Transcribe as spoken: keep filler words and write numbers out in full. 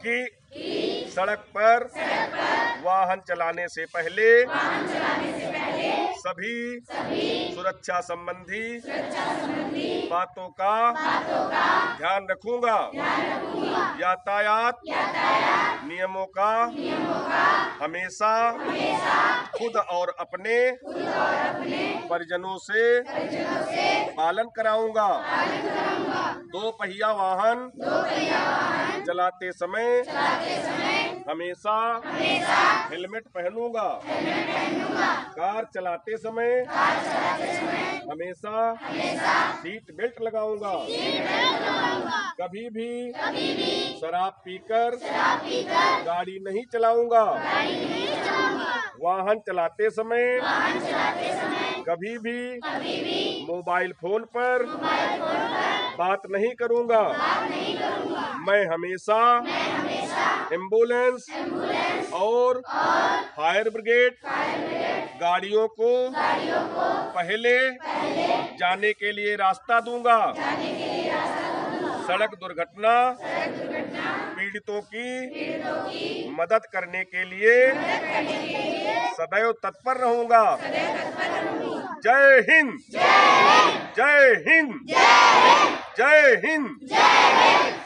कि सड़क पर वाहन चलाने से पहले सभी सुरक्षा संबंधी बातों का ध्यान रखूंगा। यातायात नियमों का हमेशा खुद और अपने परिजनों से पालन कराऊंगा। दो पहिया वाहन चलाते समय हमेशा हेलमेट पहनूंगा। कार चलाते समय हमेशा सीट बेल्ट लगाऊंगा। कभी भी शराब पीकर गाड़ी नहीं चलाऊंगा। वाहन चलाते समय कभी भी मोबाइल फोन पर बात नहीं करूंगा। मैं हमेशा एम्बुलेंस और फायर ब्रिगेड गाड़ियों को पहले जाने के लिए रास्ता दूंगा। सड़क दुर्घटना पीड़ितों की मदद करने के लिए सदैव तत्पर रहूंगा। जय हिंद, जय हिंद, जय हिंद।